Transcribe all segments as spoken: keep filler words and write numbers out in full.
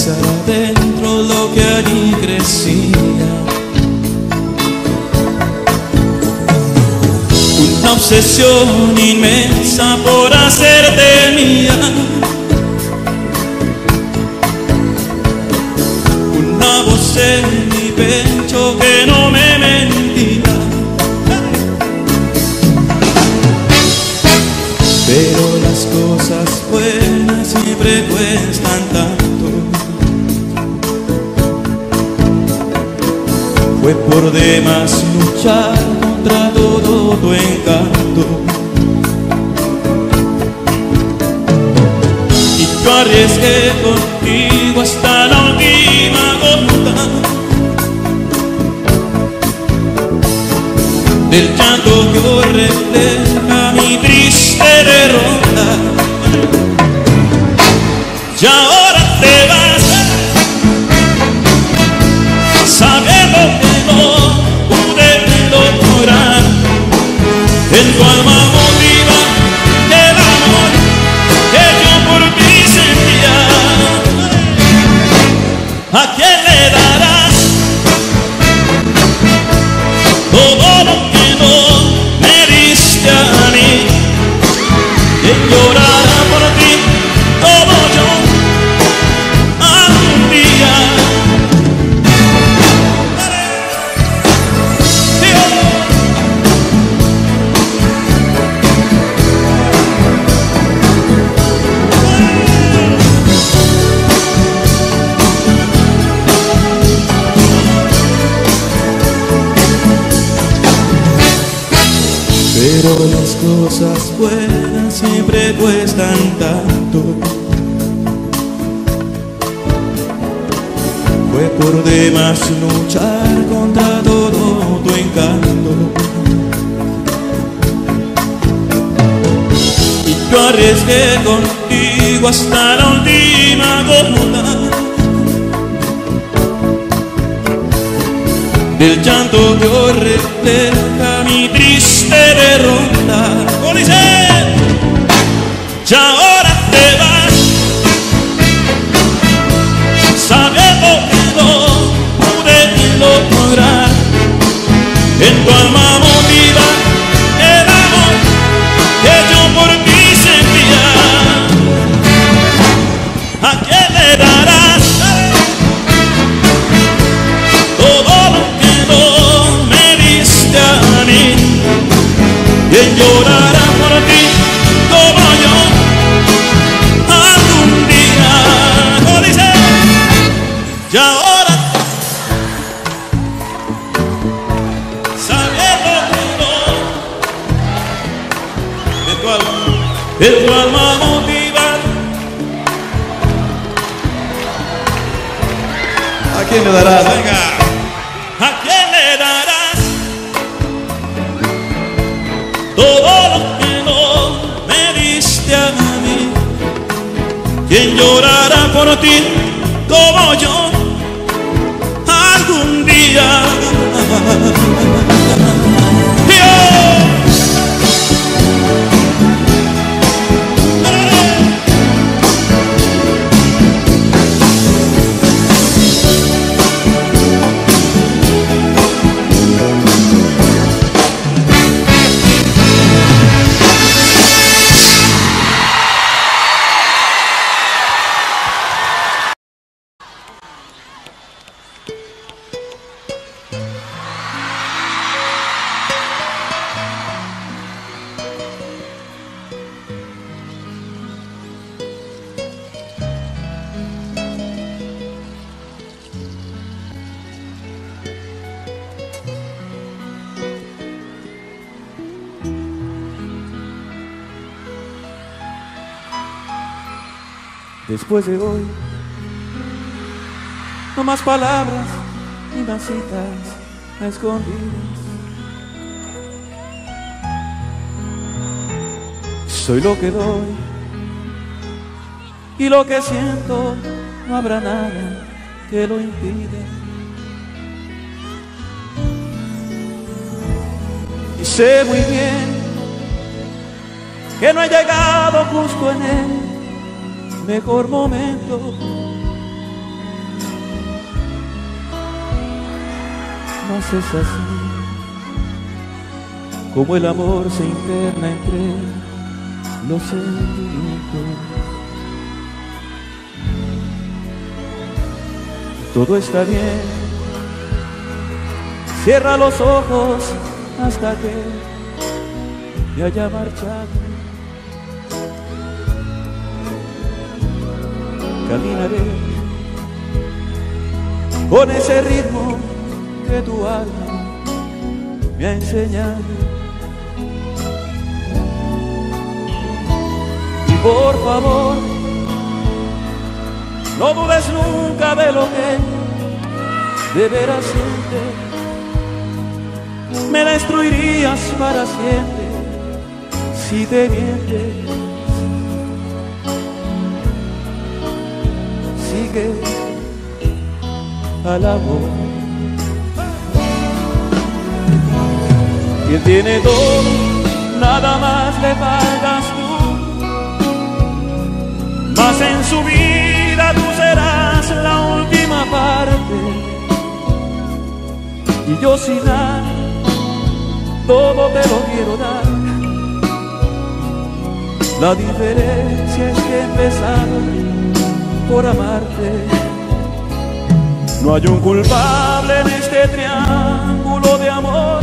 casa adentro lo que allí crecía. Una obsesión inmensa por hacerte mía. Una voz en mi pecho que no me mentía. Pero las cosas buenas siempre cuestan tanto. Fue por demás luchar contra todo tu encanto. Y yo arriesgué contigo hasta la última gota del llanto que hoy refleja mi triste derrota. Y ahora te vas sabiendo que no pude lograr en tu alma motiva el amor que yo por ti sentía. ¿A quién le darás todo lo que no me diste a mí? ¿Quién llorará por ti como yo algún día? Pero las cosas buenas siempre cuestan tanto. Fue por demás luchar contra todo tu encanto. Y yo arriesgué contigo hasta la última gota del llanto que hoy refleja mi triste derrota. ¿Cómo dice? Y ahora te vas sabiendo que no pude lograr en tu alma motiva el amor que yo por ti sentía. ¿A quién le darás todo lo que no me diste a mí? ¿Quién llorará por ti como yo algún día? ¿Cómo dice? Y ahora sabiendo que no de tu alma, de tu alma motiva. ¿A quién le darás? Venga. ¿A quién le darás todo lo que no me diste a mí? ¿Quién llorará por ti como yo algún día? Dios. Después de hoy, no más palabras ni más citas a escondidas. Soy lo que doy y lo que siento, no habrá nada que lo impida. Y sé muy bien que no he llegado justo en el mejor momento, mas es así como el amor se interna entre los sentimientos. Todo está bien, cierra los ojos hasta que me haya marchado. Caminaré con ese ritmo que tu alma me ha enseñado. Y por favor, no dudes nunca de lo que de veras sientes. Me destruirías para siempre si te mientes. Sigue al amor. Quien tiene todo, nada más le faltas tú. Mas en su vida tú serás la última parte. Y yo sin nada, todo te lo quiero dar. La diferencia es que he empezado por amarte. No hay un culpable en este triángulo de amor,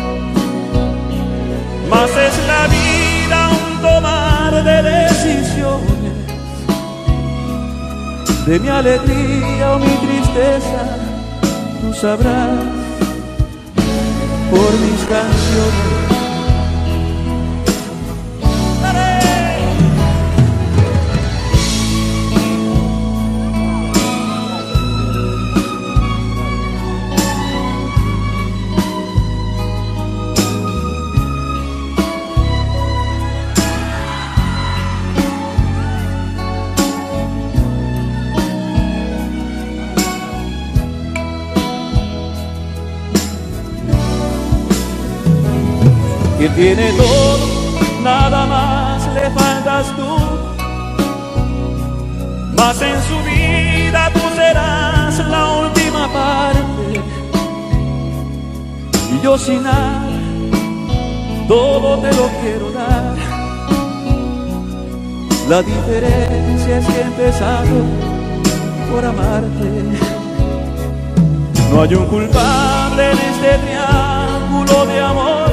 mas es la vida un tomar de decisiones. De mi alegría o mi tristeza, tú sabrás por mis canciones. Quien tiene todo, nada más le faltas tú. Mas en su vida tú serás la última parte. Y yo sin nada, todo te lo quiero dar. La diferencia es que he empezado por amarte. No hay un culpable en este triángulo de amor,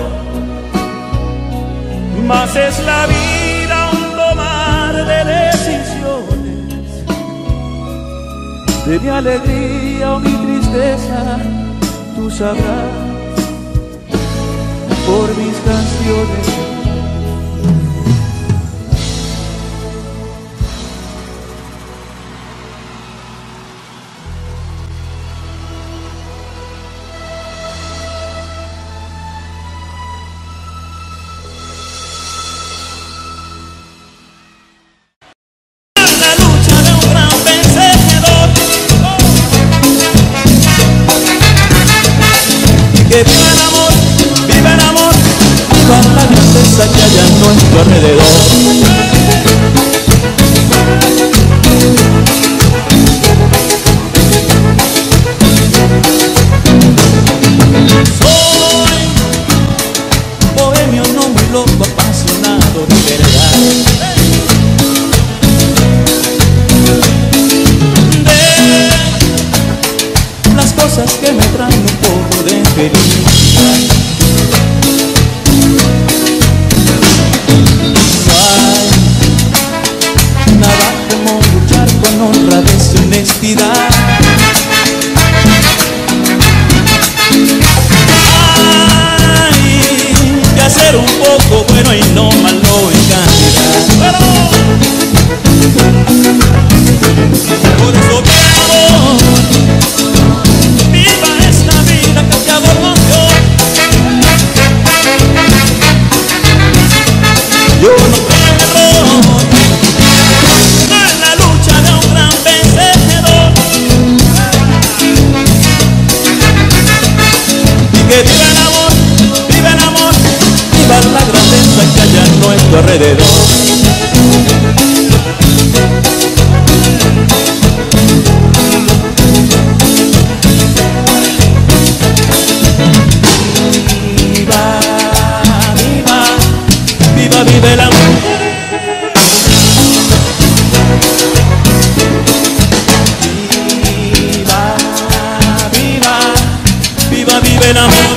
mas es la vida un tomar de decisiones. De mi alegría o mi tristeza, tú sabrás por mis canciones. Que viva el amor, viva el amor, viva la grandeza que hay a nuestro alrededor. Soy bohemio, no muy loco, apasionado de verdad. De las cosas que me traen un poco de felicidad. No hay nada como luchar con honradez y honestidad. Hay que hacer un poco bueno y no malo en cantidad. Por eso quiero viva esta vida que el amor nos dio. Yo no creo en la lucha de un gran vencedor. Y que viva el amor, viva el amor, viva la grandeza que hay a nuestro alrededor. el amor.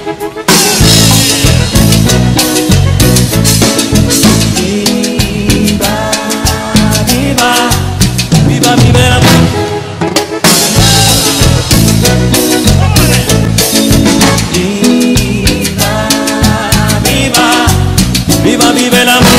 Viva, viva, viva, viva el amor. Viva, viva, viva, viva el amor.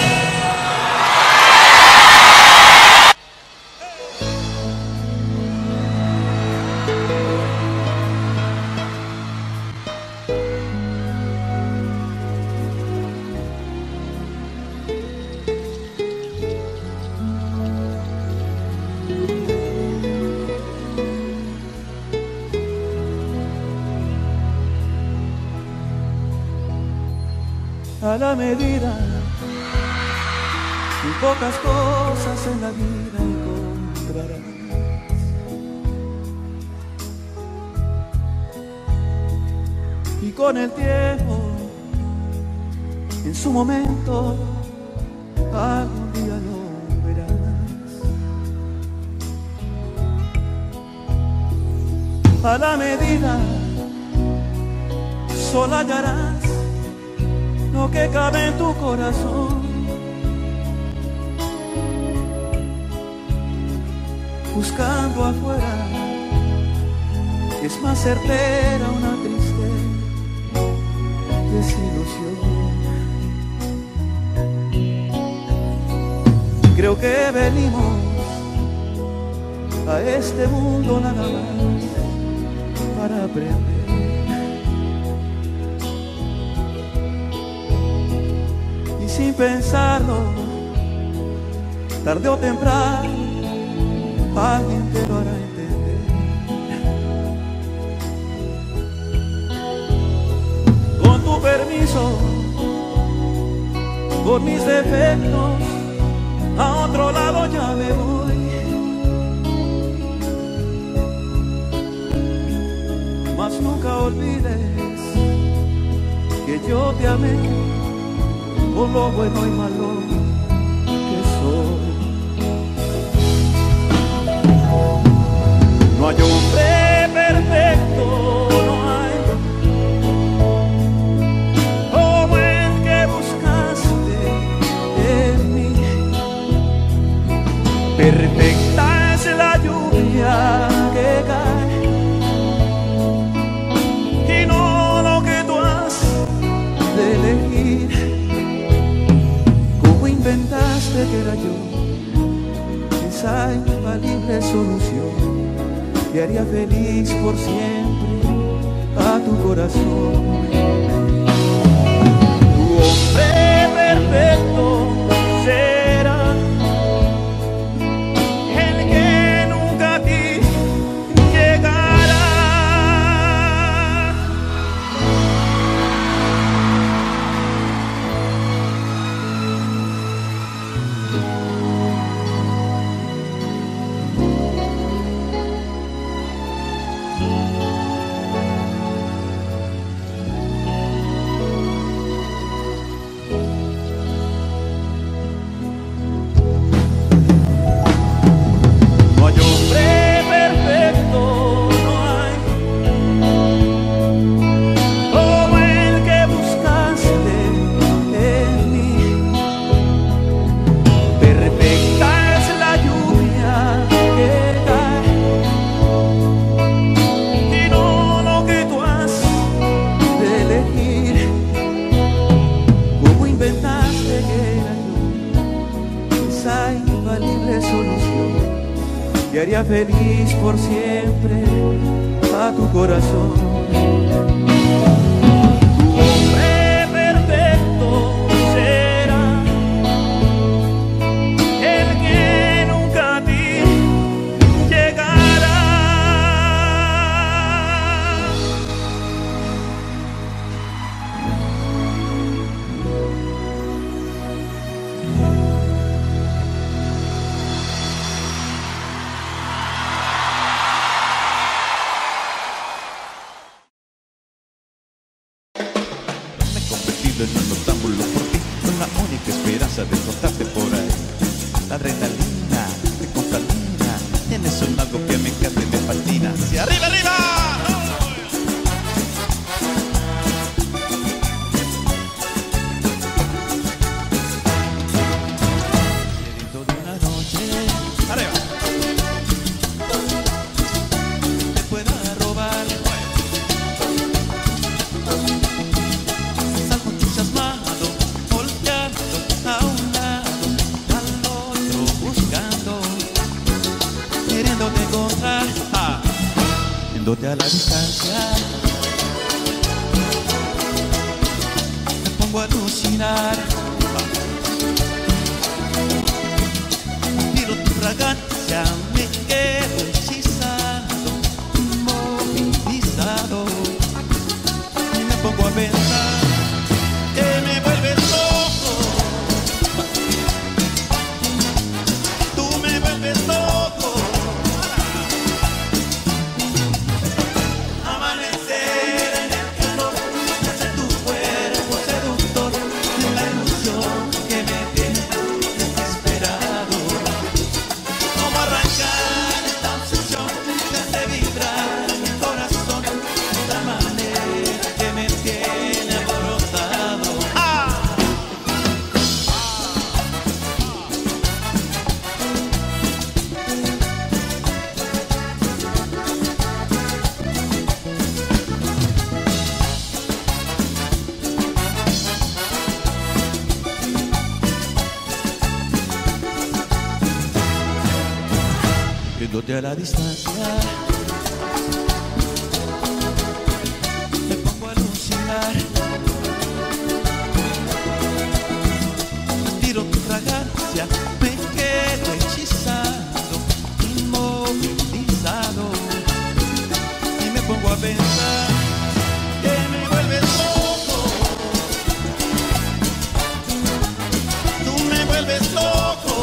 A la medida y pocas cosas en la vida encontrarás. Y con el tiempo, en su momento, algún día lo verás. A la medida, solo hallarás lo que cabe en tu corazón. Buscando afuera es más certera una triste desilusión. Creo que venimos a este mundo nada más para aprender. Sin pensarlo, tarde o temprano, alguien te lo hará entender. Con tu permiso, por mis defectos, a otro lado ya me voy. Mas nunca olvides que yo te amé por lo bueno y malo que soy. No hay hombre perfecto, no hay como el que buscaste en mí. Perfecta es la lluvia que cae y no lo que tú has de elegir. Inventaste que era yo esa infalible solución que haría feliz por siempre a tu corazón. Tu hombre perfecto será el que nunca a ti llegará. Y haría feliz por siempre a tu corazón. Tu hombre perfecto será el que nunca a ti llegará. En un noctámbulo por ti, con la única esperanza de encontrarte por ahí. La adrenalina, te contamina, tienes un algo que me encanta y me fascina. ¡Hacia arriba, arriba! viéndote a la distancia, me pongo a alucinar. Miro tu fragancia, me quedo hechizado, inmovilizado, y me pongo a pensar que me vuelves loco. Tú me vuelves loco. Amanecer en el calor de tu cuerpo seductor, en la ilusión que me tiene desesperado. Cómo arrancar esta obsesión que hace vibrar mi corazón de otra manera que me tiene alborotado. ¡Ah! Viéndote a la distancia, me pongo a alucinar. Tiro tu fragancia, me quedo hechizado, inmovilizado, y me pongo a pensar que me vuelves loco. Tú me vuelves loco.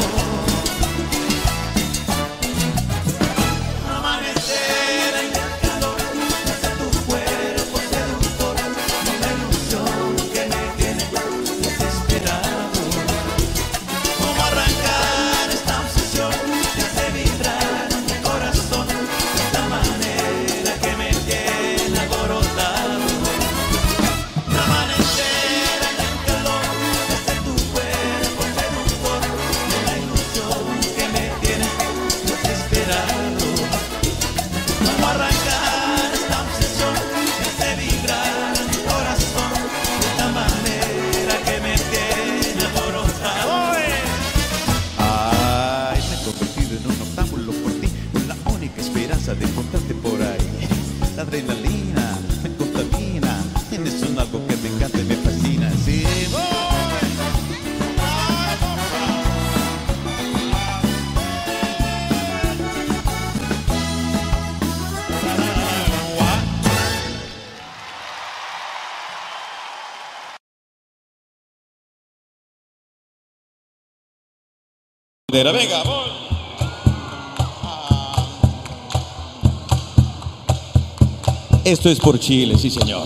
Amanecer en el calor de tu cuerpo seductor, en la ilusión que me tiene desesperado. Cómo arrancar esta obsesión que hace vibrar mi corazón de esta manera que me tiene alborotado. Amanecer en el calor de tu cuerpo seductor, en la ilusión que me tiene desesperado. Cómo arrancar esta obsesión que hace vibrar mi corazón de esta manera que me tiene alborotado. Ay, me he convertido en un octámbulo por ti, la única esperanza de encontrarte por ahí. La adrenalina me contamina, tienes un algo que me encanta y me fascina. Sí, voy. Venga, voy. Esto es por Chile, sí señor.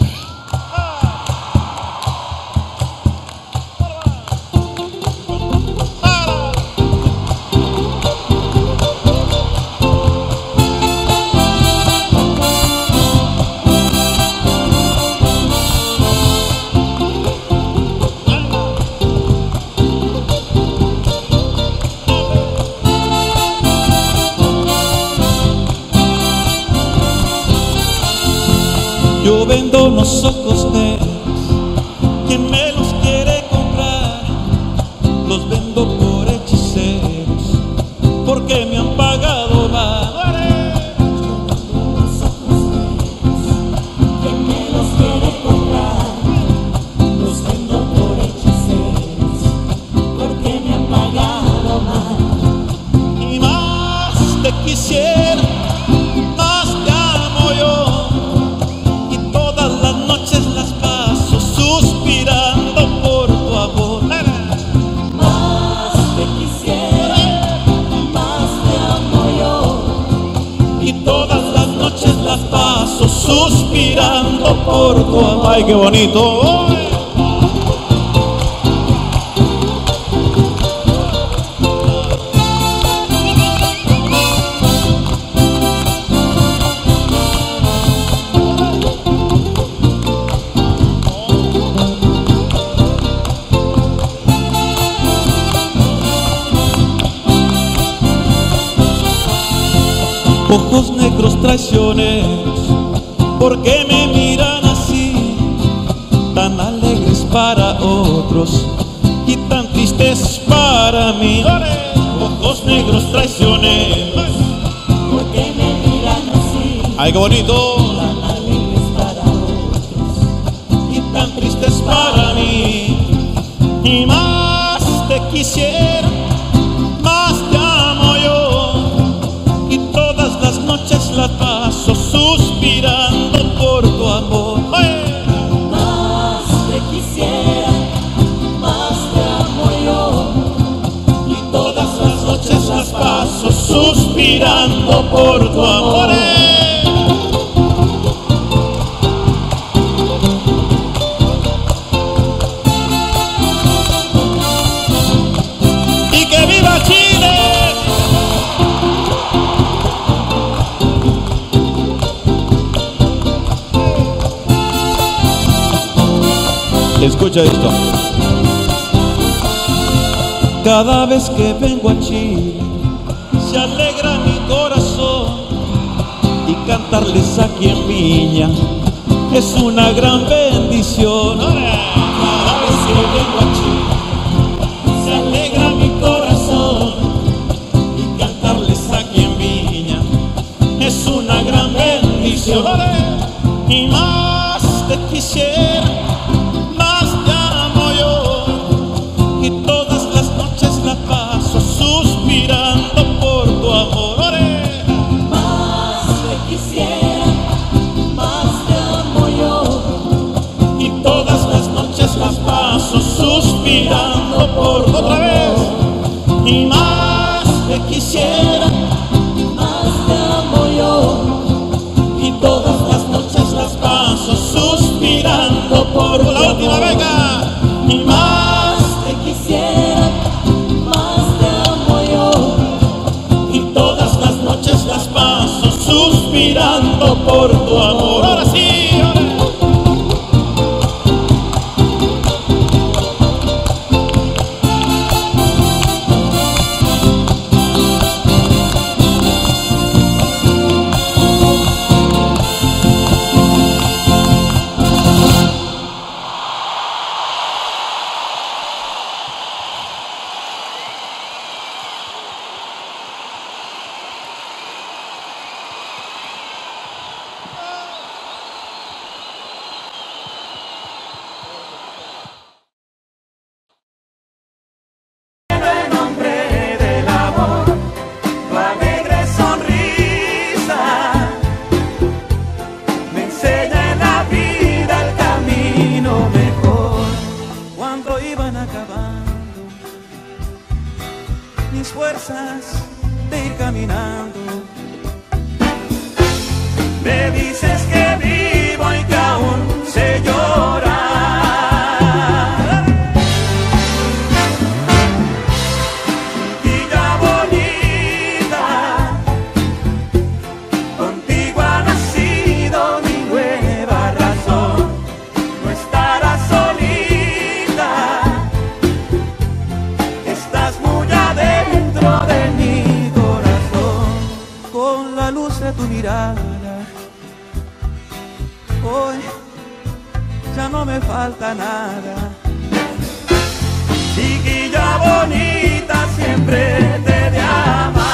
Yo vendo unos ojos negros, quien me los quiere comprar, los vendo por hechiceros, porque me han pagado mal. Unos ojos negros, quien me los quiere comprar, los vendo por hechiceros, porque me han pagado mal. Y más te quisiera, más te amo yo. Las noches las paso suspirando por tu amor. Más te quisiera, más te amo yo. Y todas las noches las paso suspirando por tu amor. Ay, qué bonito. Ojos negros traicioneros, ¿por qué me miran así? Tan alegres para otros y tan tristes para mí. Ojos negros traicioneros, ¿por qué me miran así? Ay, qué bonito. tan alegres para otros y Tan tristes para mí. Y más te quisiera, más te amo yo. Y todas las noches las paso suspirando por tu amor. ¡Ay! más te quisiera, más te amo yo. Y todas las noches las paso suspirando por tu amor. ¡Eh! ¡Y que viva Chile! Escucha esto. Cada vez que vengo a Chile se alegra mi corazón, y cantarles aquí en Viña es una gran bendición. Cada vez que vengo a Chile se alegra mi corazón, y cantarles aquí en Viña es una gran bendición. Y más te quisiera, más te amo yo. Y todas las noches la paso suspirando por tu amor. Más te quisiera, más te amo yo. Y todas las noches las paso suspirando por tu otra vez. Y más te quisiera, Más te amo yo. y todas las noches las paso suspirando por tu la última beca. Y más, Te quisiera, más te amo yo. y todas las noches las paso suspirando por tu amor. Ahora sí, ahora. En nombre del amor, tu alegre sonrisa me enseña en la vida el camino mejor. Cuando iban acabando mis fuerzas de ir caminando, me dices que vivo y que aún sé llorar. Chiquilla bonita, contigo ha nacido mi nueva razón. No estarás solita, estás muy adentro de mi corazón. Con la luz de tu mirada, hoy ya no me falta nada. Chiquilla bonita, siempre te he de amar.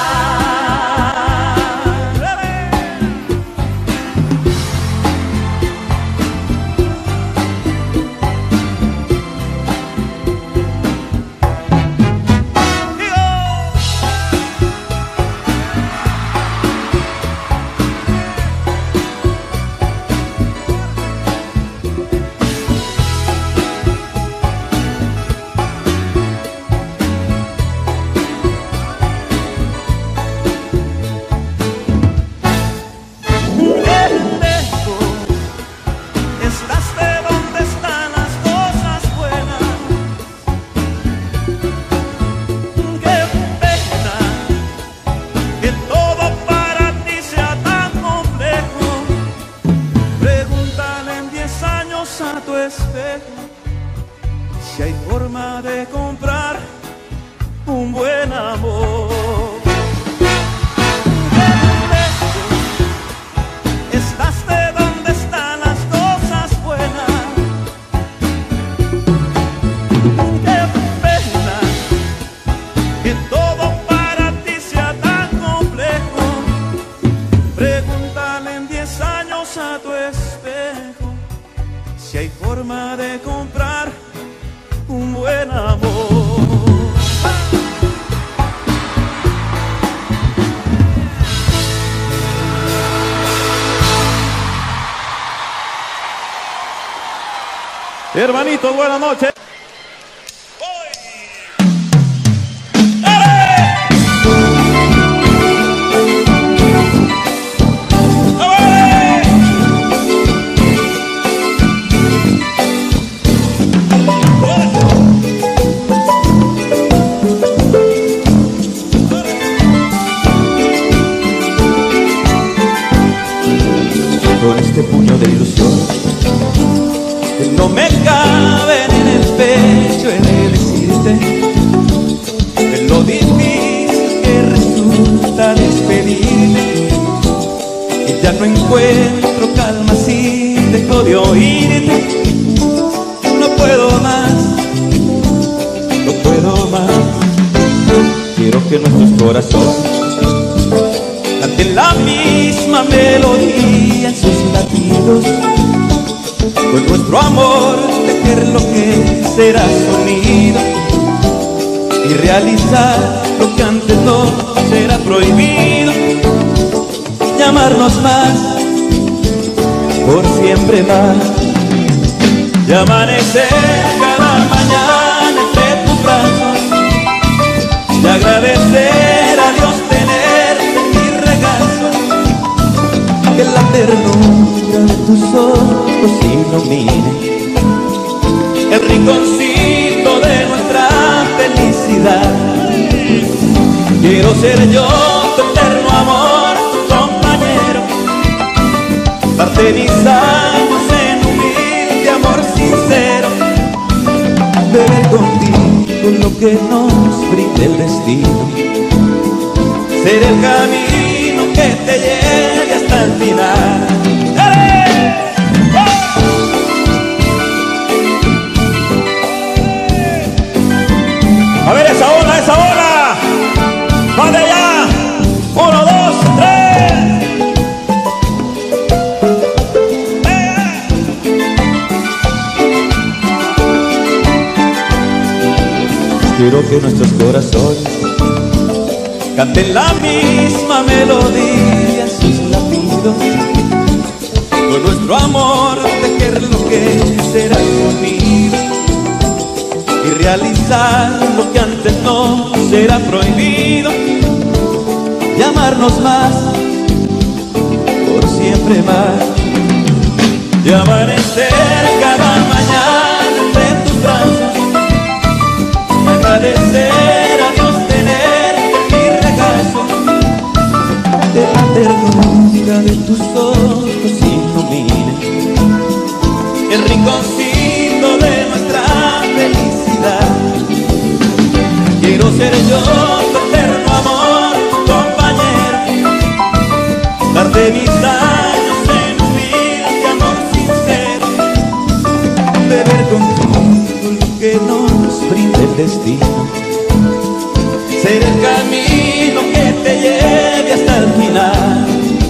Si hay forma de comprar un buen amor. Estás de donde están las cosas buenas. Qué pena que todo para ti sea tan complejo. Pregúntale en diez miremos a tu espejo si hay forma de comprar un buen amor. Hermanitos, buenas noches. Con este puño de ilusión que no me caben en el pecho, he de decirte de lo difícil que resulta despedirte, y ya no encuentro calma si dejo de oírte. No puedo más, no puedo más. Quiero que nuestros corazones canten la misma melodía en sus latidos, con nuestro amor tejer lo que será sonido y realizar lo que antes no será prohibido, y amarnos más, por siempre más, y amanecer cada mañana entre tus brazos, y agradecer a Dios tenerte en mi regazo, que la ternura de tus ojos ilumine el rinconcito de nuestra felicidad. Quiero ser yo tu eterno amor, tu compañero, darte mis años en humilde amor sincero, beber contigo lo que nos brinde el destino, ser el camino que te lleve hasta el final. A ver esa ola, esa ola. Va de allá. Uno, dos, tres. Quiero que nuestros corazones canten la misma melodía en sus latidos, con nuestro amor tejer lo que será sonido y realizar lo que antes no será prohibido, y amarnos más, por siempre más, y amanecer cada mañana entre tus brazos, y agradecer a Dios tenerte en mi regazo, de la ternura de tus ojos ilumine el rinconcito de nuestra felicidad. Quiero ser yo tu eterno amor, tu compañero, darte mis años en humilde amor sincero, beber contigo lo que nos brinda el destino, ser el camino que te lleve hasta el final.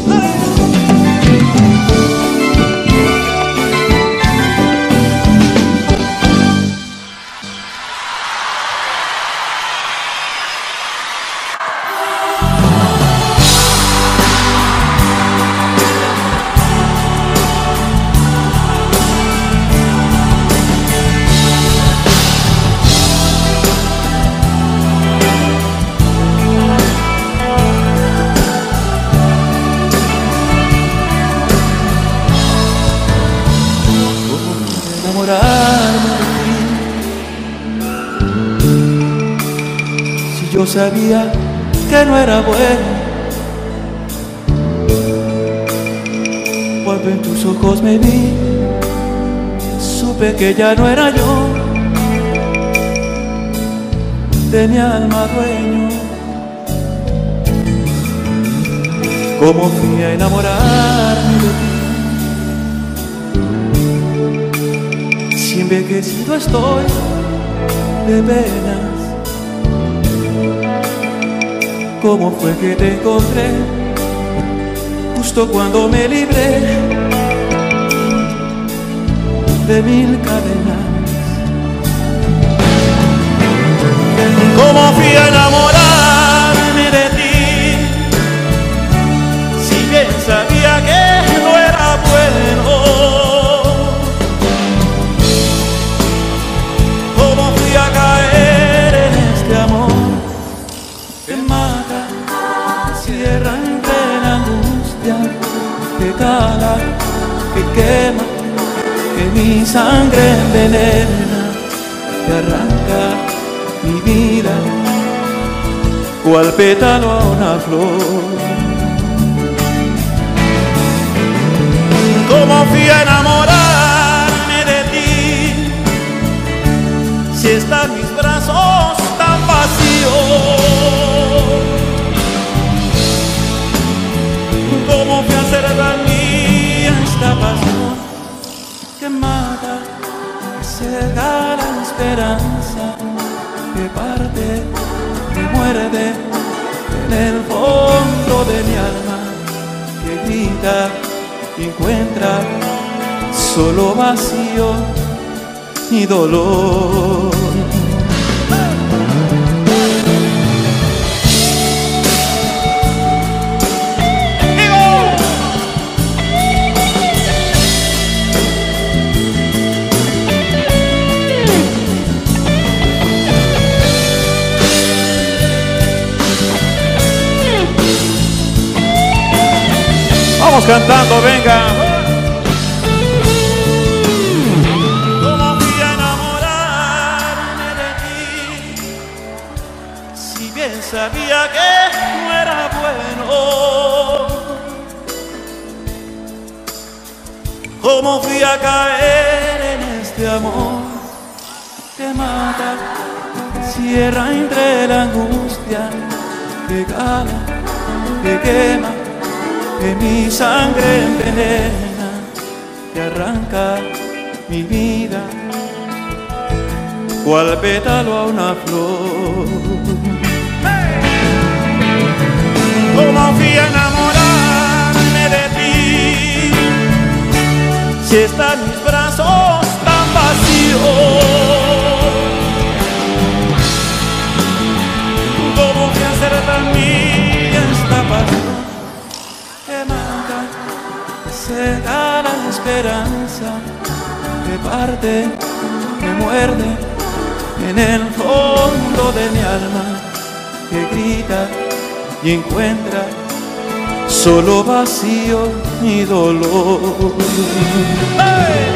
Yo sabía que no era bueno, cuando en tus ojos me vi, supe que ya no era yo de mi alma dueño. Cómo fui a enamorarme de ti, si envejecido estoy de penas. ¿Cómo fue que te encontré justo cuando me libré de mil cadenas. Cómo fui a enamorarme de ti, si bien sabía que no era bueno. Cómo fui a caer en este amor que mata, que cierra entre la angustia, que cala, que quema, que mi sangre envenena, que arranca mi vida, cual pétalo a una flor. Cómo fui a enamorarme de ti, si están mis brazos tan vacíos. Cómo fui a hacer tan mía esta pasión que mata, que cega la esperanza, que parte, que muerde en el fondo de mi alma, que grita y encuentra solo vacío y dolor. Vamos cantando, venga. Cómo fui a enamorarme de ti, si bien sabía que no era bueno. Cómo fui a caer en este amor que mata, que cierra entre la angustia, que cala, que quema, que mi sangre envenena, que arranca mi vida, cual pétalo a una flor. Cómo fui a enamorarme de ti, si están mis brazos tan vacíos. Cómo fui a hacer tan mía esta pasión que mata, que cega la esperanza, que parte, que muerde en el fondo de mi alma, que grita y encuentra solo vacío y dolor. ¡Hey!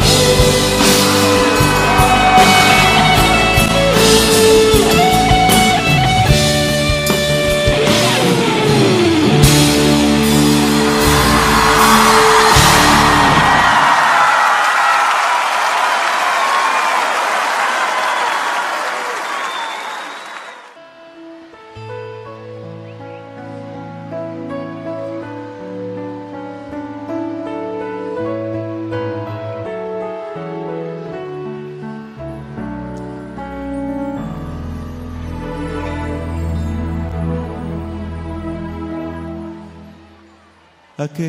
¿A qué?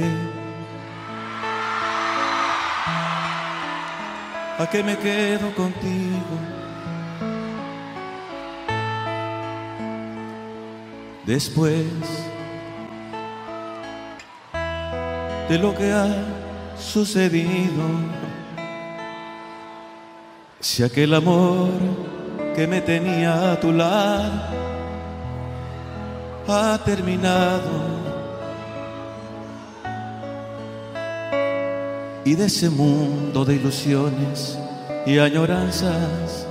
¿A qué me quedo contigo? Después de lo que ha sucedido, si aquel amor que me tenía a tu lado ha terminado, y de ese mundo de ilusiones y añoranzas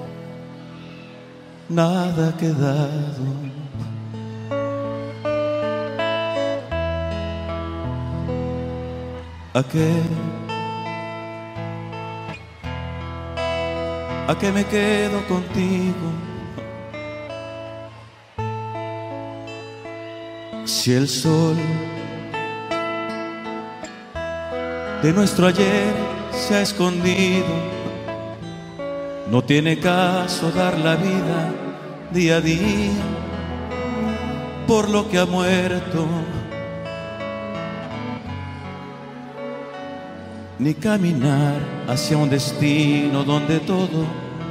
nada ha quedado. ¿A qué? ¿A qué me quedo contigo? Si el sol de nuestro ayer se ha escondido, no tiene caso dar la vida día a día por lo que ha muerto. ni caminar hacia un destino donde todo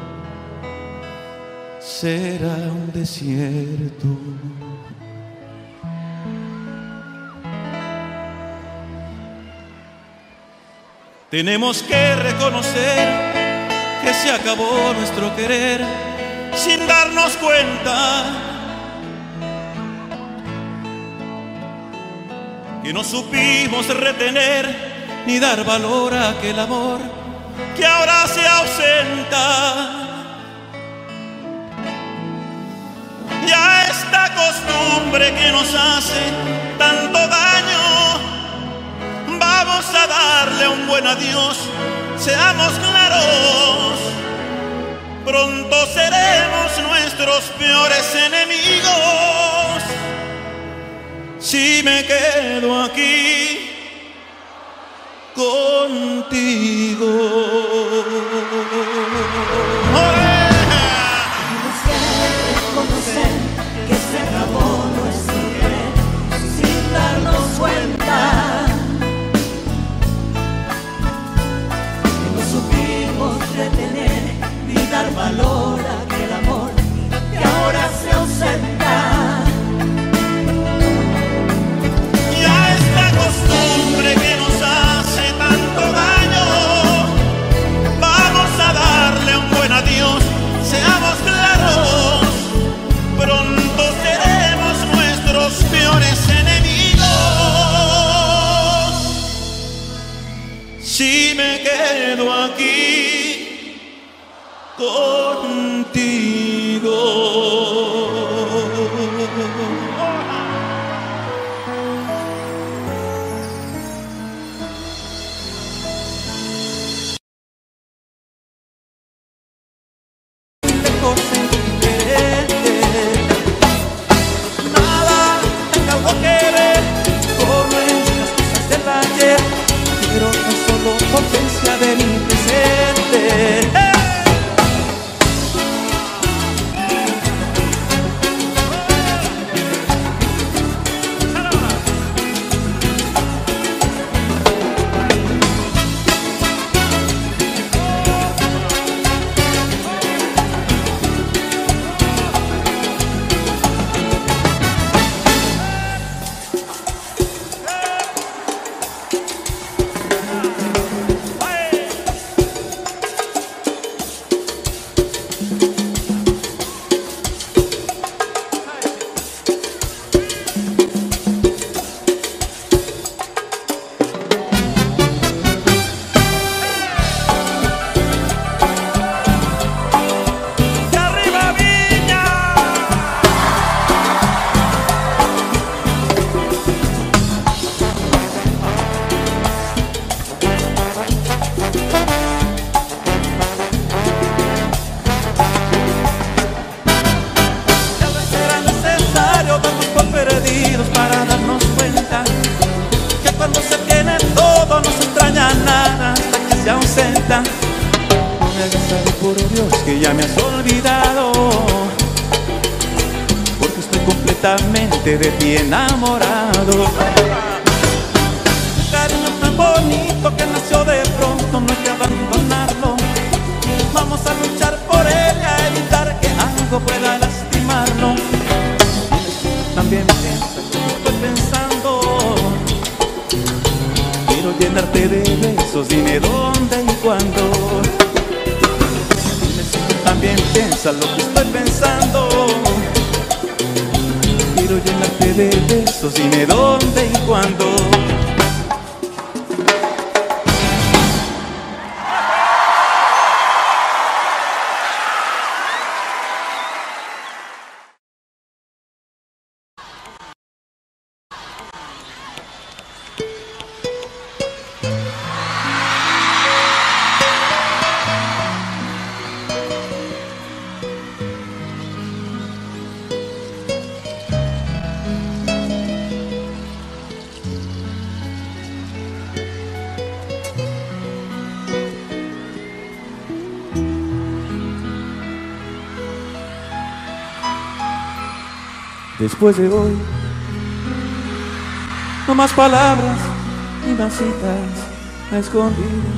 será un desierto. Tenemos que reconocer que se acabó nuestro querer sin darnos cuenta, que no supimos retener ni dar valor a aquel amor que ahora se ausenta. Ya esta costumbre que nos hace tanto daño, vamos a darle un buen adiós, seamos claros, pronto seremos nuestros peores enemigos. Si me quedo aquí contigo. Tienes que reconocer que se acabó nuestro querer sin darnos cuenta, que no supimos retener ni dar valor a aquel amor que ahora se ausenta. Ya esta costumbre que nos hace tanto daño, vamos a darle un buen adiós, seamos claros, pronto seremos nuestros peores enemigos. Si me quedo aquí contigo. Lejos indiferente, nada tenga algo que ver con nuestras cosas del ayer. Quiero tan solo potencia de mi presente. ¡Hey! Para darnos cuenta que cuando se tiene todo no se extraña nada hasta que se ausenta. No me hagas saber, por Dios, que ya me has olvidado, porque estoy completamente de ti enamorado. Un cariño tan bonito que nació de pronto, no hay que abandonarlo. Vamos a luchar por él y a evitar que algo pueda lastimarlo. También piensa como estoy pensando, quiero llenarte de besos, dime dónde y cuándo. Dime si tú también piensas lo que estoy pensando, quiero llenarte de besos, dime dónde y cuándo. Después de hoy, no más palabras ni más citas, a escondidas.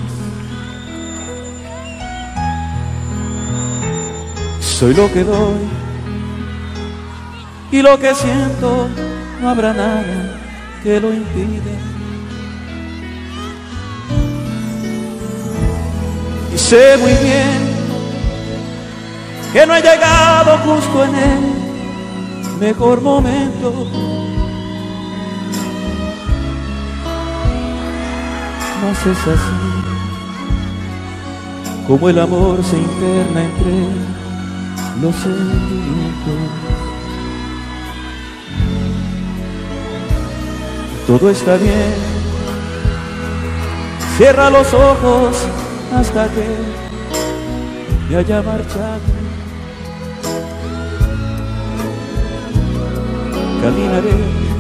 Soy lo que doy y lo que siento, no habrá nada que lo impida. Y sé muy bien que no he llegado justo en el mejor momento, mas es así como el amor se interna entre los sentimientos. Todo está bien, cierra los ojos hasta que me haya marchado. Caminaré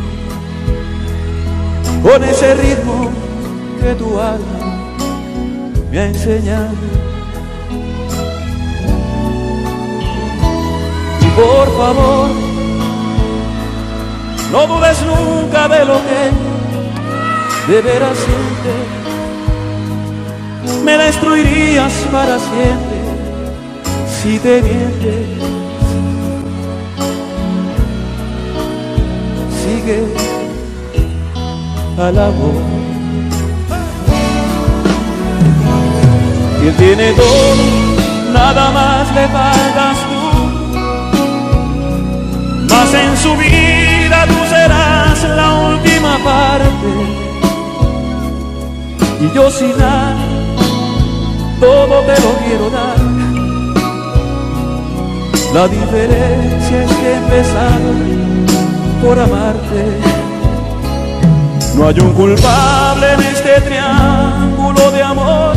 con ese ritmo que tu alma me ha enseñado. Y por favor, no dudes nunca de lo que de veras sientes. Me destruirías para siempre si te mientes. Sigue al amor. Quien tiene todo, nada más le faltas tú. Mas en su vida tú serás la última parte. Y yo sin nada, todo te lo quiero dar. La diferencia es que he empezado por amarte. No hay un culpable en este triángulo de amor,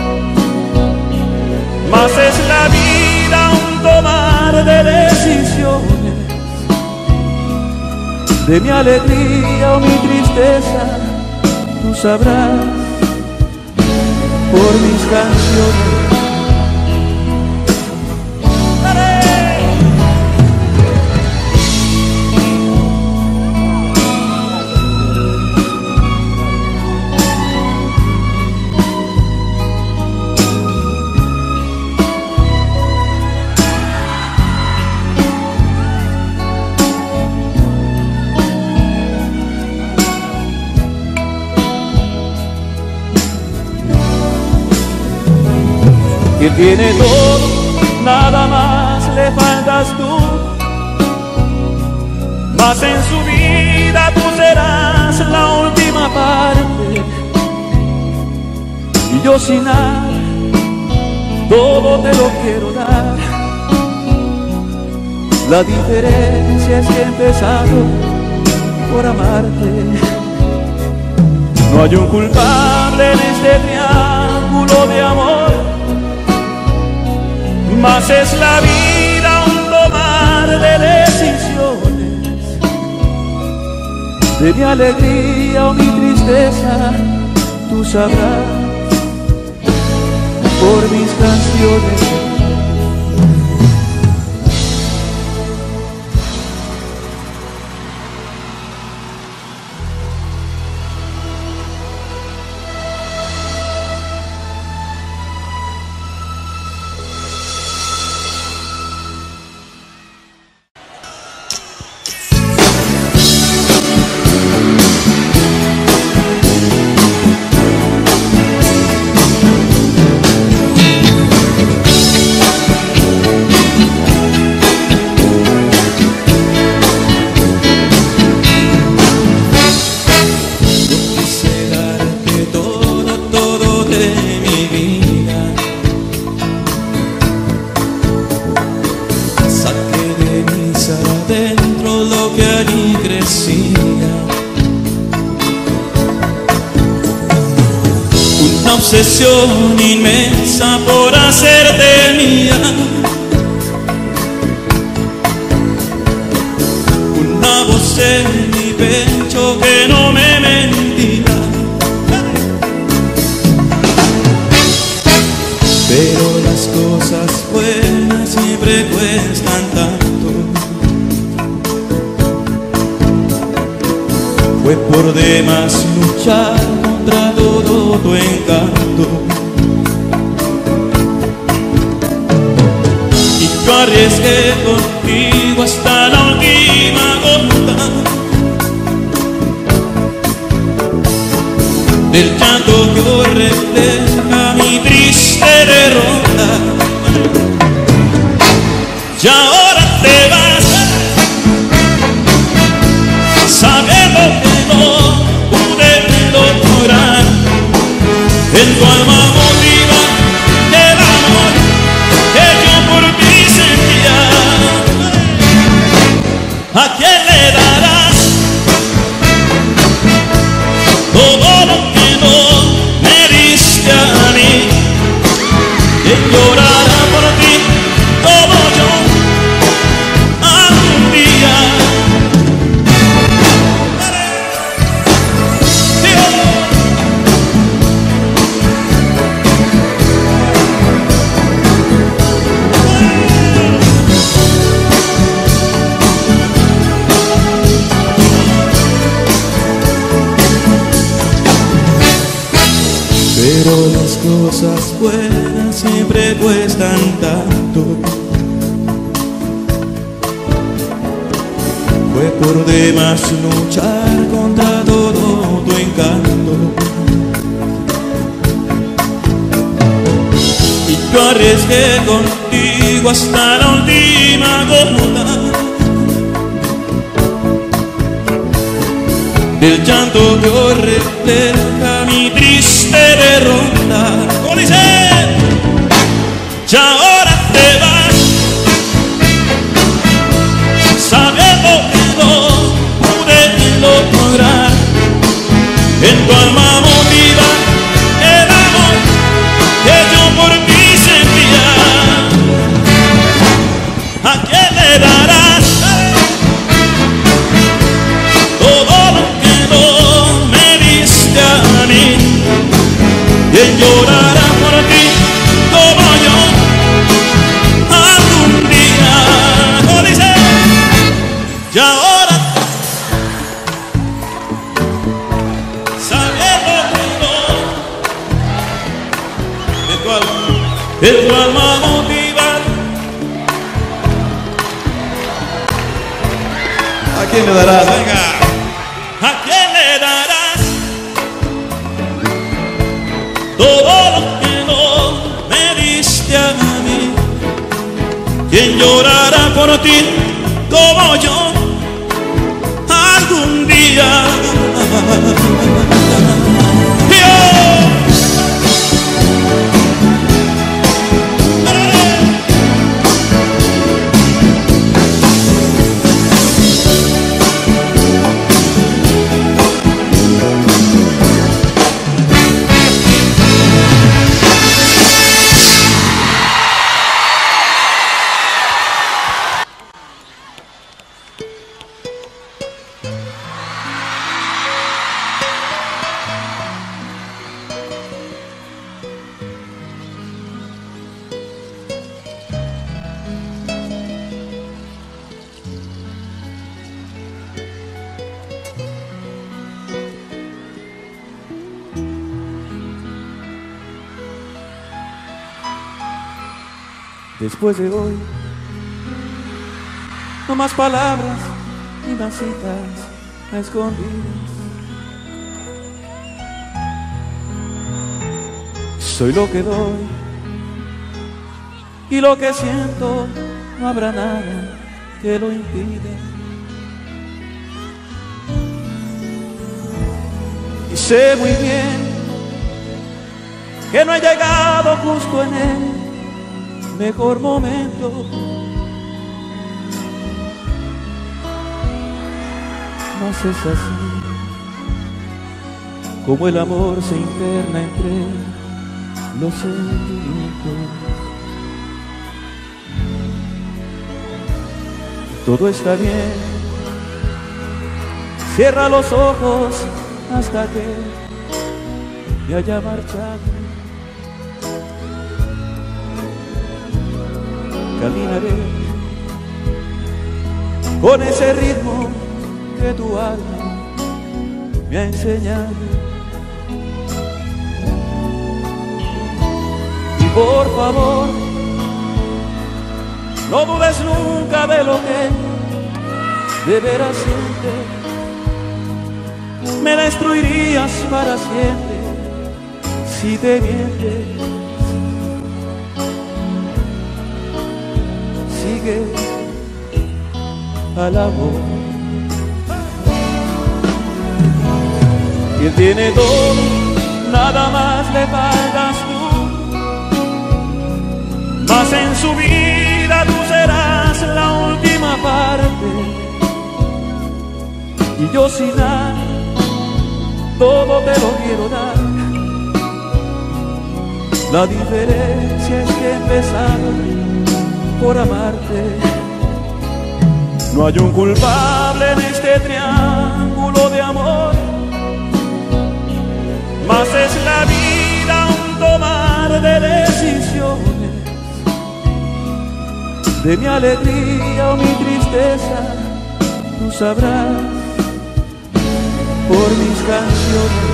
mas es la vida un tomar de decisiones. De mi alegría o mi tristeza, tú sabrás por mis canciones. Quien tiene todo, nada más le faltas tú. Mas en su vida tú serás la última parte. Y yo sin nada, todo te lo quiero dar. La diferencia es que he empezado por amarte. No hay un culpable en este triángulo de amor, mas es la vida un tomar de decisiones. De mi alegría o mi tristeza, tú sabrás por mis canciones. Obsesión inmensa por hacerte mía, una voz en mi pecho que no me mentía. Pero las cosas buenas siempre cuestan tanto. Fue por demás luchar contra todo tu encanto. llanto que hoy refleja mi triste derrota. Y ahora te vas, sabiendo que no pude lograr en tu alma motiva el amor que yo por ti sentía. ¿A quién le darás todo lo que no me diste a mí? ¿Quién llorará por ti como yo algún día? Pero las cosas buenas siempre cuestan tanto. Fue por demás luchar contra todo tu encanto. Y yo arriesgué contigo hasta la última gota. El llanto que hoy refleja mi triste derrota. ¿Cómo dice? Y ahora te vas, sabiendo que no pude lograr en tu alma motiva el amor que yo por ti sentía. ¿A quién le darás todo lo que no me diste a mí? ¿Quién llorará por ti como yo algún día? ¿Cómo dice? Y ahora sabiendo que no de tu alma, de tu alma motiva. ¿A quién le darás? Venga. ¿A quién le darás todo lo que no me diste a mí? ¿Quién llorará por ti como yo algún día? Después de hoy, no más palabras ni más citas a escondidas. Soy lo que doy y lo que siento, no habrá nada que lo impida. Y sé muy bien que no he llegado justo en él mejor momento, mas es así como el amor se interna entre los sentimientos. Todo está bien, cierra los ojos hasta que me haya marchado. Caminaré con ese ritmo que tu alma me ha enseñado. Y por favor, no dudes nunca de lo que de veras sientes. Me destruirías para siempre si te mientes, sigue al amor. Y él tiene todo, nada más le faltas tú. Mas en su vida tú serás la última parte. Y yo sin nada, todo te lo quiero dar. La diferencia es que he empezado por amarte. No hay un culpable en este triángulo de amor, mas es la vida un tomar de decisiones. De mi alegría o mi tristeza, tú sabrás por mis canciones.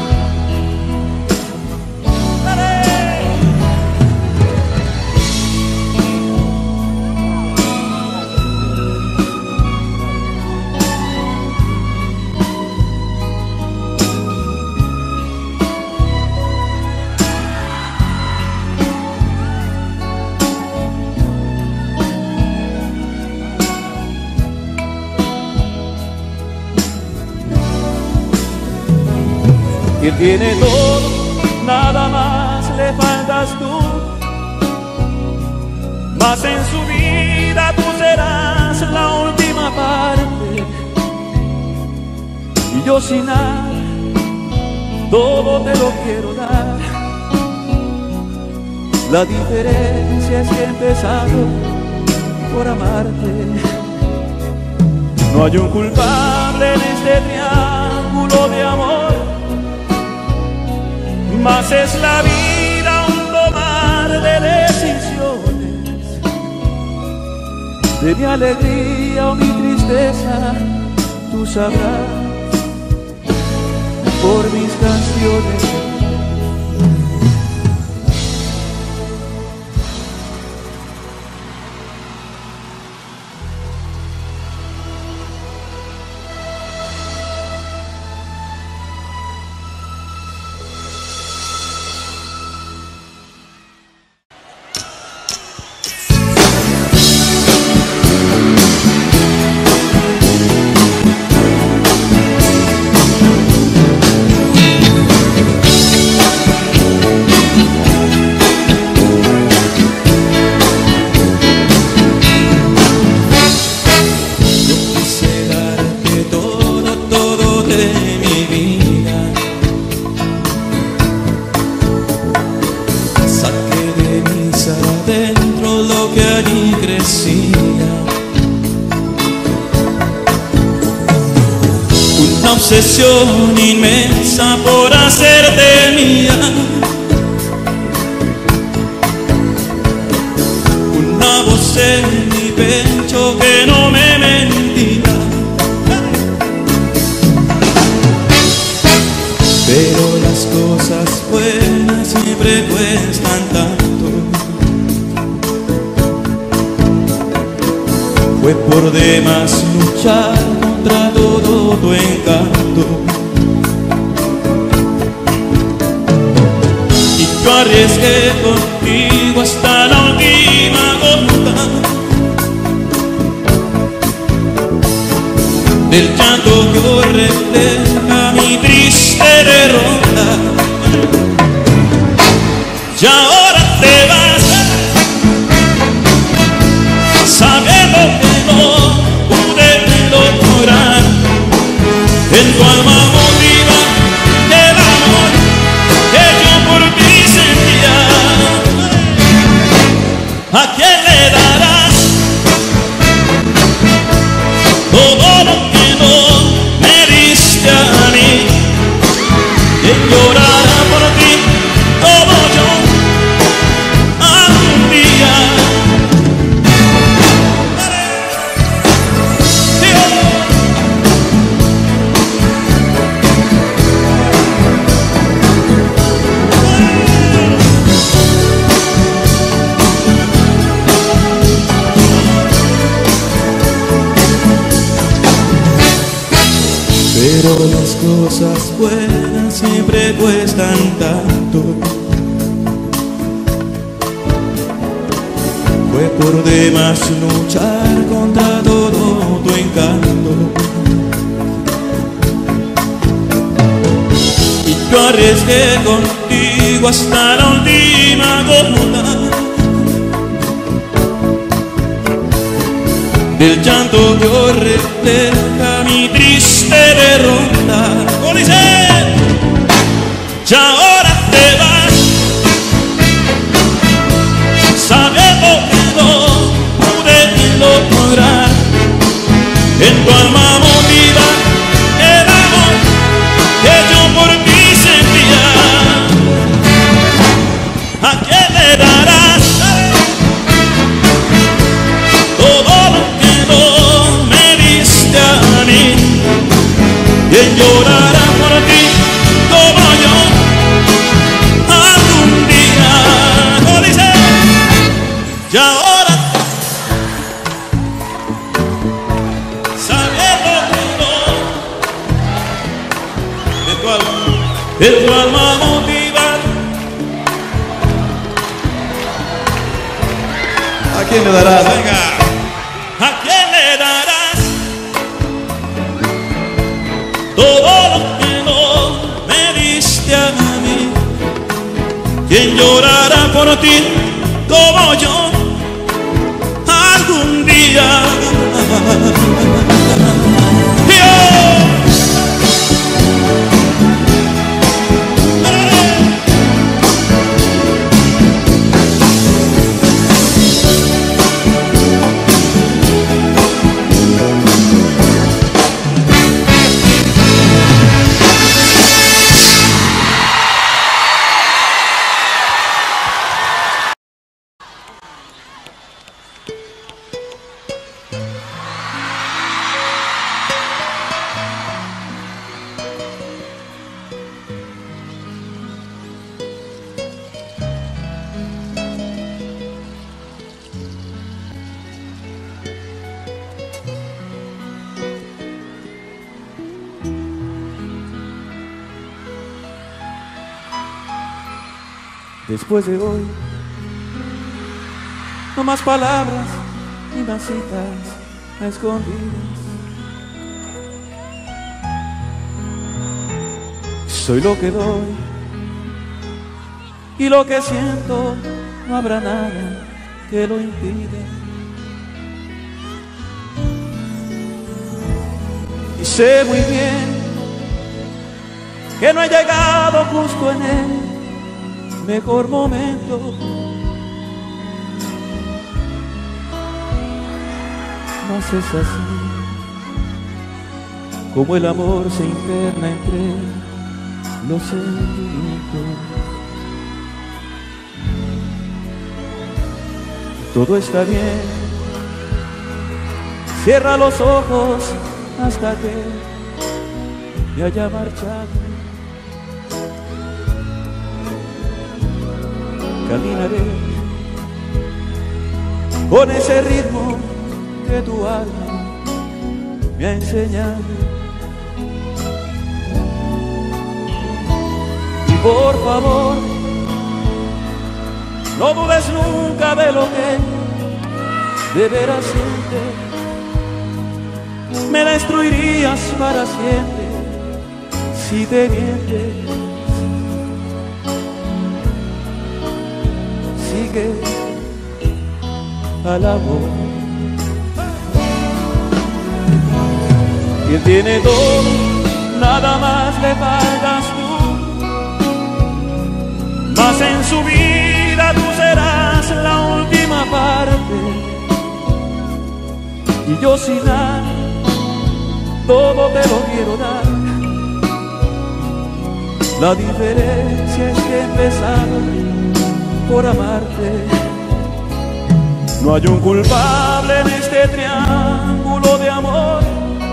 Él tiene todo, nada más le faltas tú. Mas en su vida tú serás la última parte. Y yo sin nada, todo te lo quiero dar. La diferencia es que he empezado por amarte. No hay un culpable en este triángulo de amor, mas es la vida un tomar de decisiones. De mi alegría o mi tristeza, tú sabrás por mis canciones. Obsesión inmensa por hacerte mía, una voz en mi pecho que no me mentía. Pero las cosas buenas siempre cuestan tanto. Fue por demás luchar contra todo tu encanto, y yo arriesgué contigo hasta la última gota del llanto que hoy refleja mi triste derrota. Y ahora te vas sabiendo que no pude lograr en tu alma motiva el amor que yo por ti sentía. ¿A quién le darás todo lo que no me diste a mí? ¿Quién llorará por ti como yo algún día? Pero las cosas buenas siempre cuestan tanto. por demás luchar contra todo tu encanto. Y yo arriesgué contigo hasta la última gota. Del llanto que hoy refleja mi triste derrota. ¿Cómo dice? Y ahora te vas, sabiendo que no pude lograr en tu alma motiva el amor que yo por ti sentía. ¿A quién le darás todo lo que no me diste a mí? ¿Quién llorará por ti como yo algún día? ¿No dice? Y ahora, sabiendo que no, de tu alma, de tu alma motiva. ¿A quién le darás? Venga, ¿a quién le darás todo lo que no me diste a mí? ¿Quién llorará por ti como yo algún día? Dios. Después de hoy, no más palabras ni más citas a escondidas. Soy lo que doy y lo que siento, no habrá nada que lo impida. Y sé muy bien que no he llegado justo en él mejor momento, mas es así como el amor se interna entre los sentimientos. Todo está bien, cierra los ojos hasta que me haya marchado. Caminaré con ese ritmo que tu alma me ha enseñado. Y por favor, no dudes nunca de lo que de veras sientes. Me destruirías para siempre si te mientes. Sigue al amor, quien tiene todo, nada más le faltas tú. Mas en su vida tú serás la última parte, y yo sin nada todo te lo quiero dar. La diferencia es que he empezado por amarte. No hay un culpable en este triángulo de amor,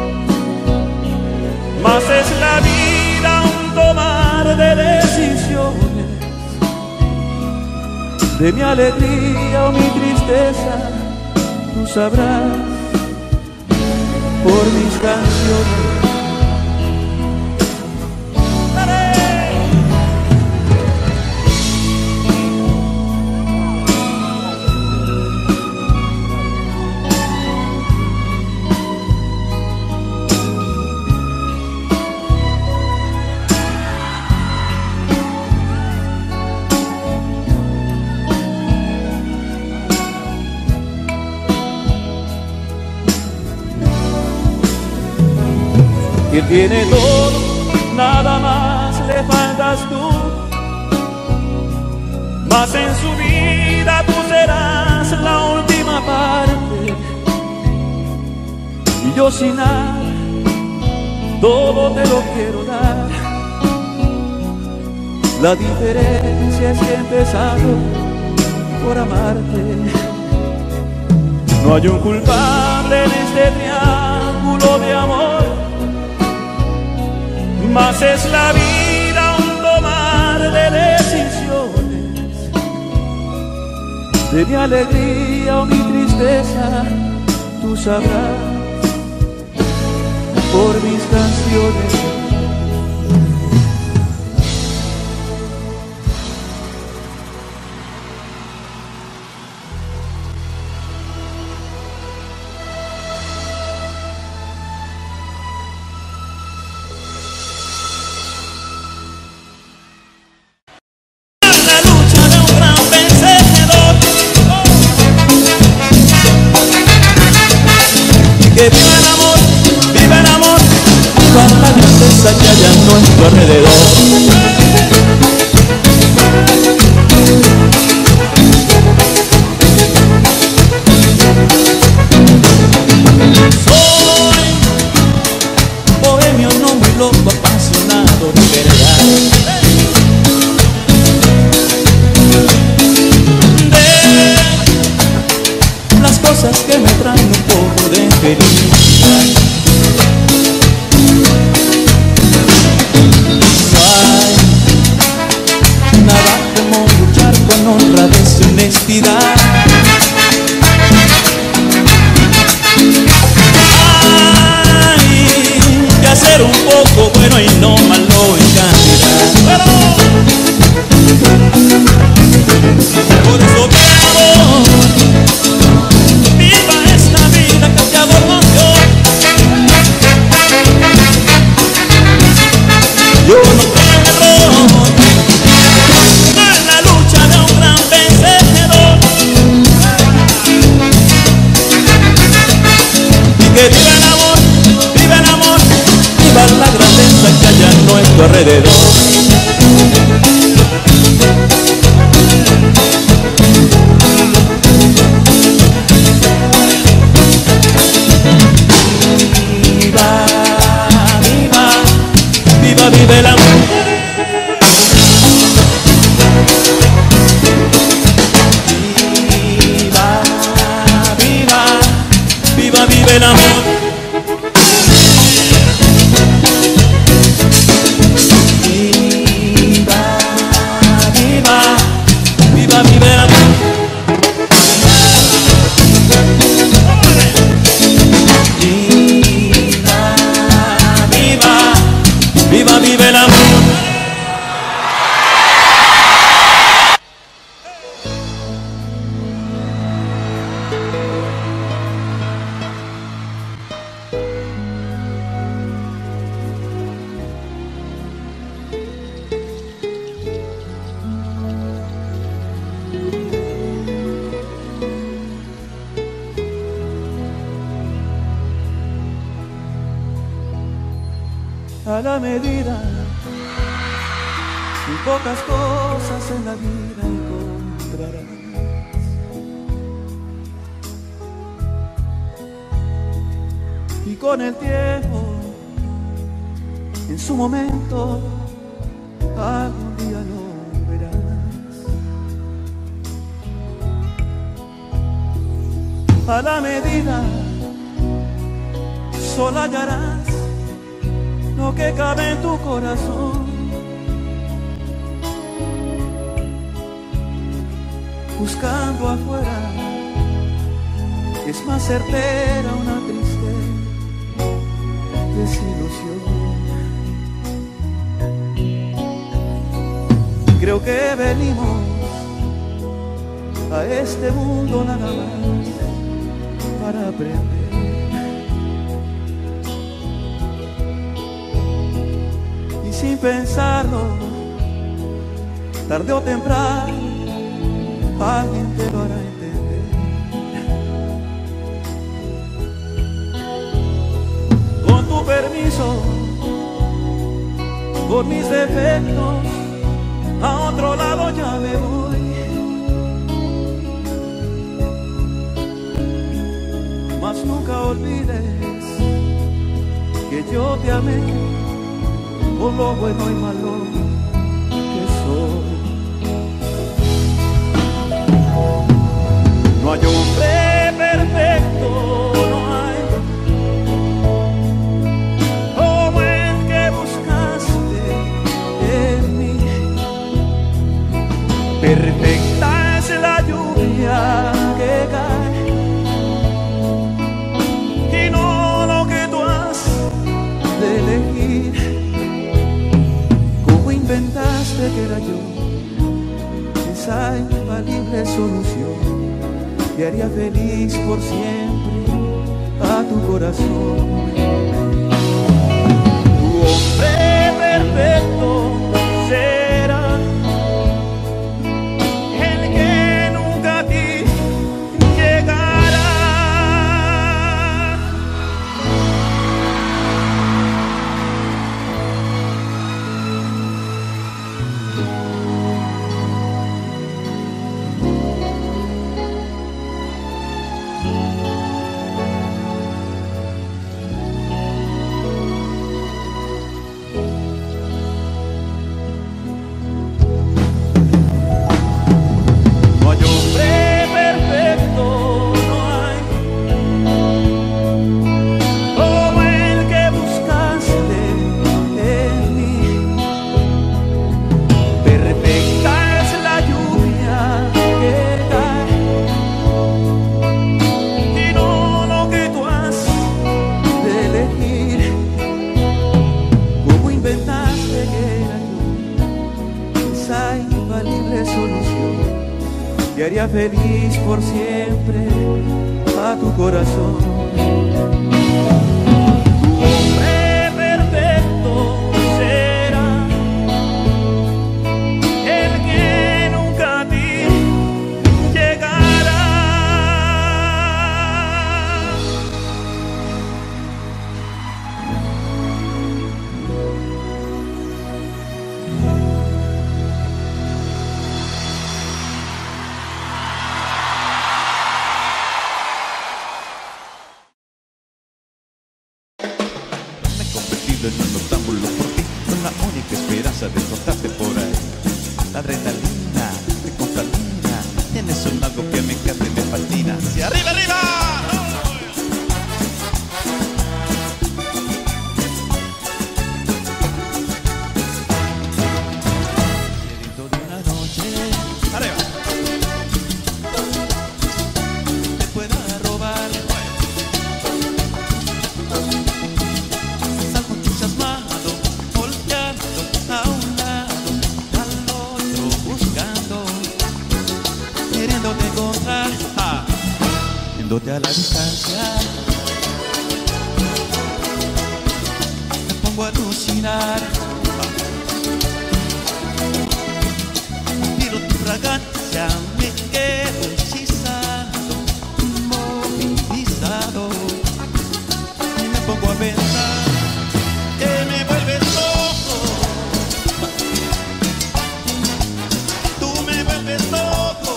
mas es la vida un tomar de decisiones. De mi alegría o mi tristeza tú sabrás por mis canciones. tiene todo, nada más le faltas tú. Mas en su vida tú serás la última parte, y yo sin nada todo te lo quiero dar. La diferencia es que he empezado por amarte. No hay un culpable en este triángulo de amor, mas es la vida un tomar de decisiones. De mi alegría o mi tristeza tú sabrás por mis canciones. Que viva el amor, viva el amor, viva la grandeza que hay a nuestro alrededor. Soy bohemio, no muy loco, apasionado de verdad. De las cosas que me traen un poco de felicidad. No hay nada como luchar con honradez y honestidad. Hay que hacer un poco bueno y no malo en cantidad. Por eso quiero viva esta vida que te adorno yo. Yo no creo en error, en la lucha de un gran vencedor. Y que viva el amor, viva el amor, viva la grandeza que hay a nuestro alrededor. Vive el amor. Viva, viva, viva, vive el amor. Viva, viva, viva, vive el amor. Viva, vive el amor. A la medida, y pocas cosas en la vida encontrarás. Y con el tiempo, en su momento, algún día lo verás. A la medida, solo hallarás lo que cabe en tu corazón. Buscando afuera es más certera una triste desilusión. Creo que venimos a este mundo nada más para aprender. Sin pensarlo, tarde o temprano, alguien te lo hará entender. Con tu permiso, por mis defectos, a otro lado ya me voy. Mas nunca olvides que yo te amé por lo bueno y malo que soy. No hay hombre perfecto, no hay como el que buscaste en mí. Perfecta es la lluvia que cae y no lo que tú has de elegir. ¿Cómo inventaste que era yo esa infalible solución? Te haría feliz por siempre a tu corazón. Tu hombre perfecto será el que nunca a ti llegará. Te haría feliz por siempre a tu corazón. Tu hombre perfecto será el que nunca a ti llegará. En un noctámbulo por ti, con la única esperanza de encontrarte por ahí. La adrenalina, te contamina, tienes un algo que me encanta y me fascina. ¡Hacia arriba, arriba! Queriendo de una noche, arriba, te pueda robar. Viéndote a la distancia, me pongo a alucinar. Miro tu fragancia, me quedo hechizado, inmovilizado, y me pongo a pensar que me vuelves loco. Tú me vuelves loco.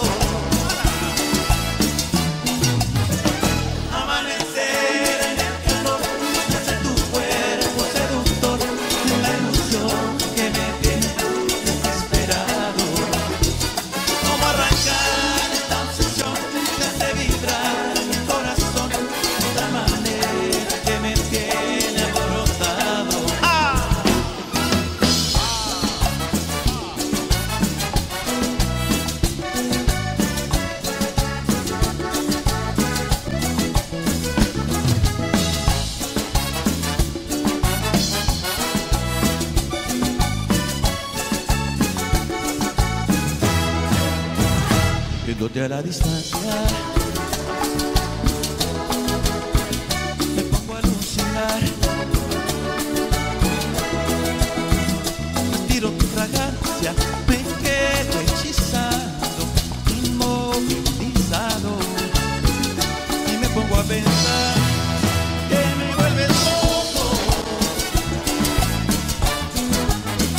Viéndote a la distancia, me pongo a alucinar. Tiro tu fragancia, me quedo hechizado, inmovilizado, y me pongo a pensar que me vuelves loco.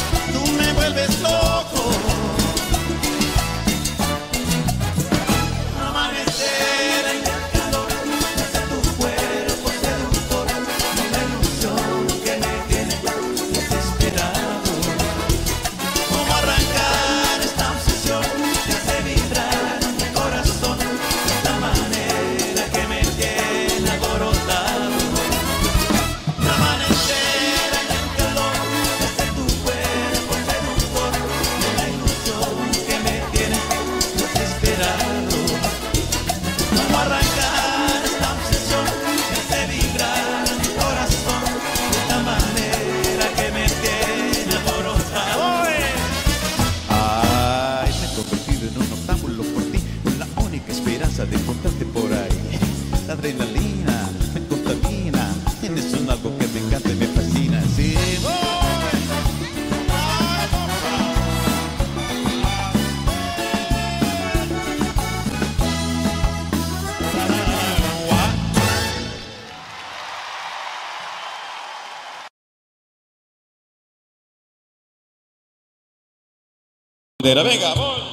Venga, voy.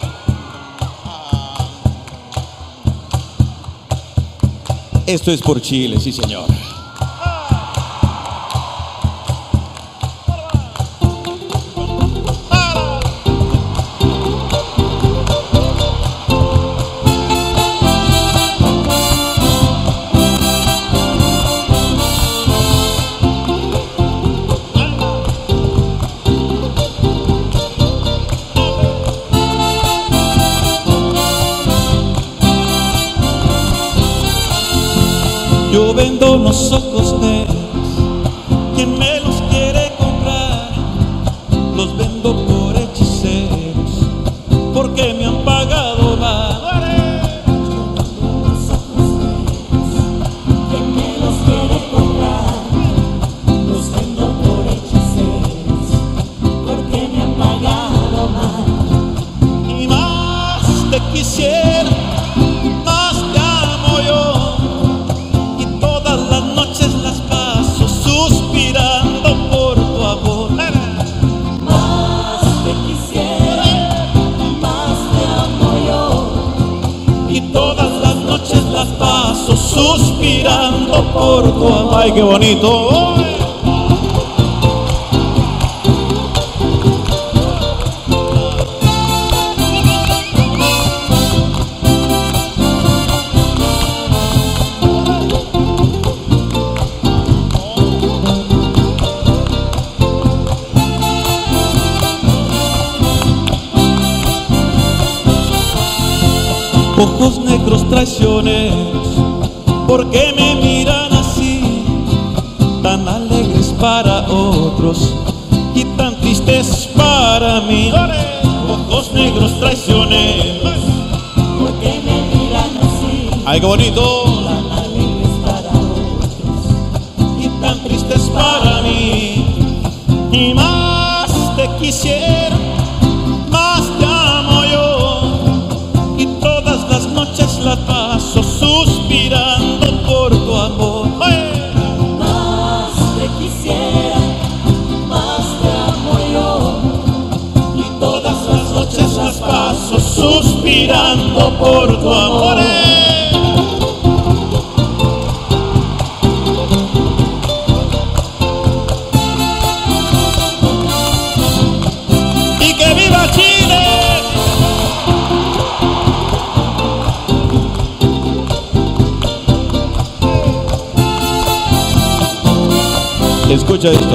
Esto es por Chile, sí señor. Yo vendo unos ojos negros, quien me los quiere comprar, los vendo por hechiceros, porque me han pagado mal. Unos ojos negros, quien me los quiere comprar, los vendo por hechiceros, porque me han pagado mal. Y más te quisiera, más te amo yo. Las noches las paso suspirando por tu amor. Más te quisiera, más te amo yo. Y todas las noches las paso suspirando por tu amor. Ay, qué bonito. Ojos negros traicioneros, ¿por qué me miran así? Tan alegres para otros y tan tristes para mí. Ojos negros traicioneros, ¿por qué me miran así? ay, qué bonito. Tan alegres para otros Y tan tristes para mí. Y más te quisiera, más te amo yo. Y todas las noches la paso suspirando por tu amor. ¡Ay! Más te quisiera, más te amo yo. Y todas las noches las paso suspirando por tu amor. ¡Eh! ¡Y que viva Chile! Escucha esto.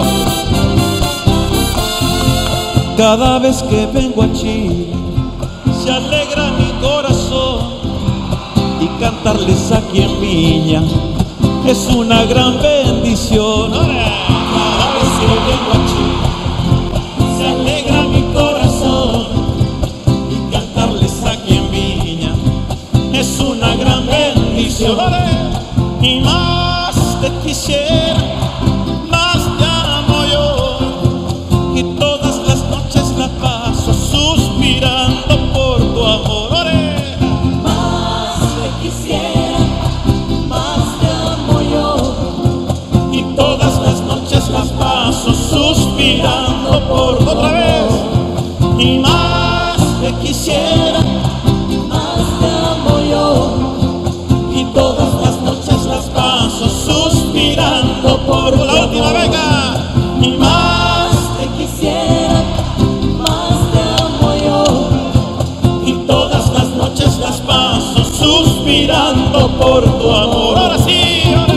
Cada vez que vengo a Chile se alegra mi corazón, y cantarles aquí en Viña es una gran bendición. Cada vez que vengo a Chile se alegra mi corazón, y cantarles aquí en Viña es una gran bendición. Y más te quisiera, más te amo yo. Y todas las noches la paso suspirando por tu amor. Más te quisiera, más te amo yo. Y todas las noches las paso suspirando por tu otra vez. Y más te quisiera, Más te amo yo. y todas las noches las paso suspirando por la última beca. Y más, Te quisiera, más te amo yo. y todas las noches las paso suspirando por tu amor. Ahora sí, ahora.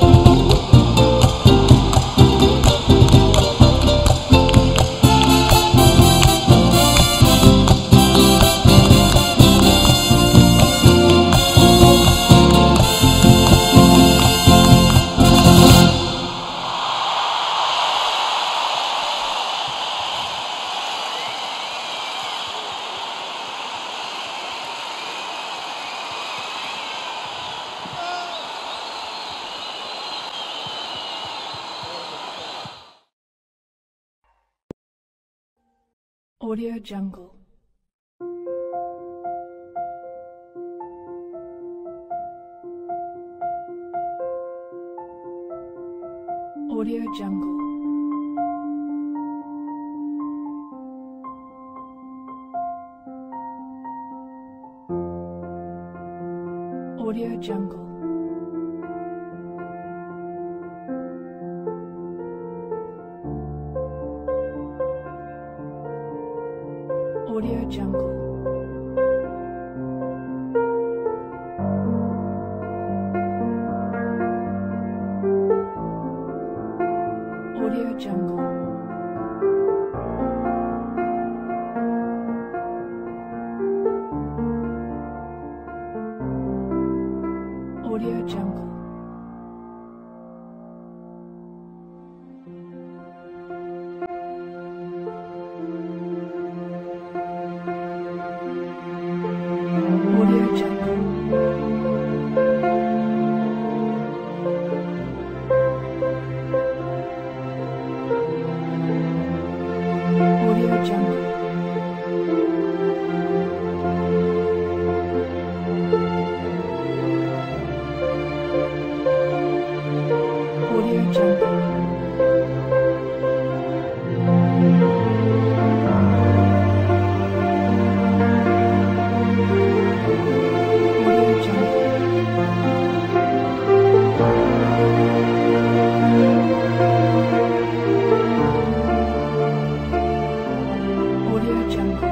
Audio Jungle. Audio Jungle. Audio Jungle. Audio Jungle. Audio Jungle. Audio Jungle. Audio Jungle. Audio Jungle. Audio Jungle. Audio Jungle. Audio Jungle.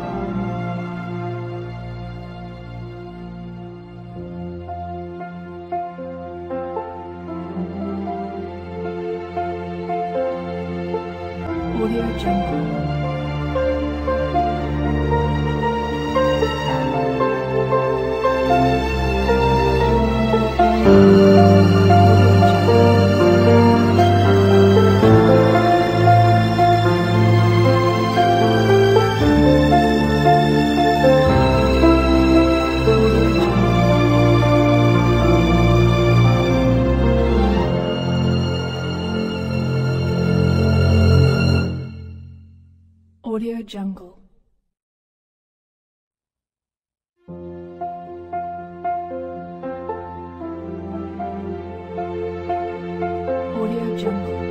Audio Jungle. Audio Jungle. Audio Jungle.